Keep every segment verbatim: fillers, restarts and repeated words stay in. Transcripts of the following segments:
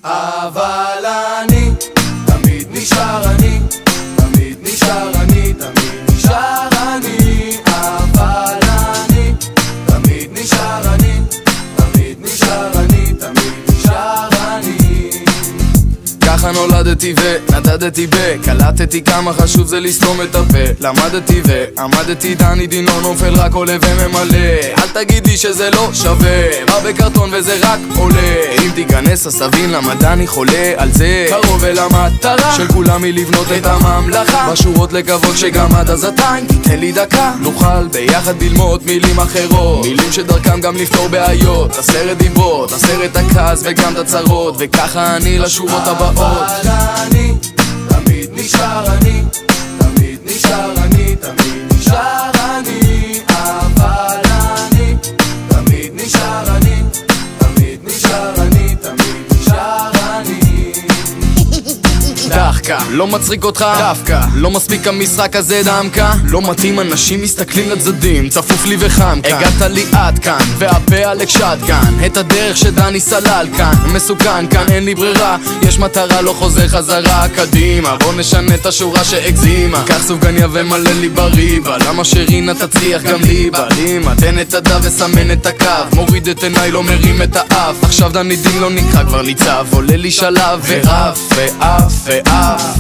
אבל אני תמיד נשאר אני, תמיד נשאר אני, תמיד נשאר אני. אבל אני תמיד נשאר אני, תמיד נשאר אני, תמיד נשאר אני. ככה נולדתי ונדדתי וקלטתי כמה חשוב זה לסתום את הפה. למדתי ועמדתי דני דינו נופל רק עולה וממלא. אל תגיד לי שזה לא שווה, בא בקרטון וזה רק עולה. אם תיכנס הסבין למה דני חולה על זה. קרוב אל המטרה של כולם היא לבנות את הממלכה. בשורות לקוות שגם עד אז עדיין תיתן לי דקה, נוכל ביחד ללמוד מילים אחרות, מילים שדרכם גם לפתור בעיות. עשרת דיברות, עשרת הכעס וגם את הצרות, וככה אני לשורות הבאות. אבל אני תמיד נשאר אני, תמיד נשאר אני, תמיד נשאר אני. אבל אני תמיד נשאר אני, תמיד נשאר אני, תמיד נשאר אני. דחקה, לא מצחיק אותך דווקא, לא מספיק המשחק הזה דמקה. לא מתאים, אנשים מסתכלים לצדדים, צפוף לי וחם כאן. הגעת לי עד כאן, והפה עלק שטקן. את הדרך שדני סלל כאן, מסוכן כאן, אין לי ברירה. יש מטרה, לא חוזר חזרה קדימה. בוא נשנה את השורה שהגזימה. קח סופגניה ומלא לי בריבה, למה שרינה תצליח גם לי בלימה. תן את הדף וסמן את הקו, מוריד את עיניי לא מרים את האף. עכשיו דני דין לא נקרא כבר ניצב, עולה לי שלב ורף ואף ואף.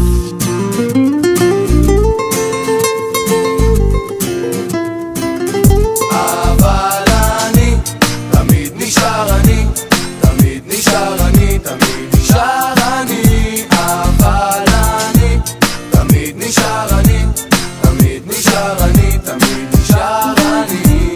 אבל אני תמיד נשאר אני, תמיד נשאר אני, תמיד נשאר אני. אבל אני תמיד נשאר אני, תמיד נשאר אני, תמיד נשאר אני.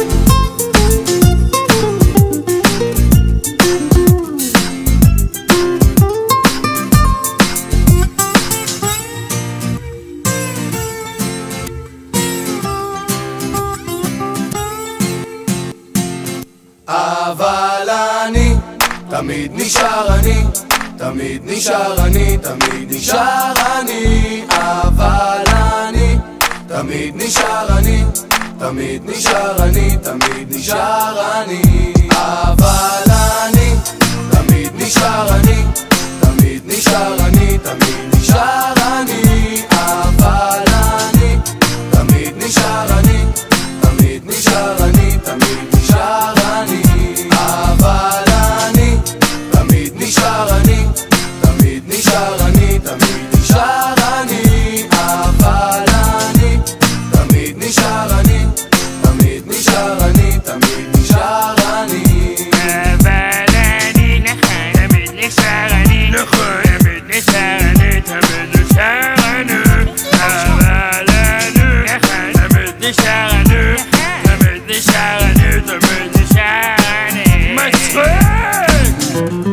אבל אני תמיד נשאר אני, תמיד נשאר אני, תמיד נשאר אני. אבל אני תמיד נשאר אני, תמיד נשאר אני, תמיד נשאר אני. אבל אני תמיד נשאר אני, תמיד נשאר אני, תמיד נשאר אני. אבל אני תמיד נשאר אני, תמיד נשאר אני, תמיד נשאר אני. אבל אני תמיד נשאר אני, תמיד נשאר אני, תמיד נשאר אני. אבל אני תמיד נשאר אני, תמיד נשאר אני, תמיד נשאר אני. אבל אני נכון, תמיד נשאר אני, נכון, תמיד נשאר אני, תמיד נשאר אני. אבל אני נכון, תמיד נשאר אני, תמיד נשאר אני, תמיד נשאר אני. מצחיק!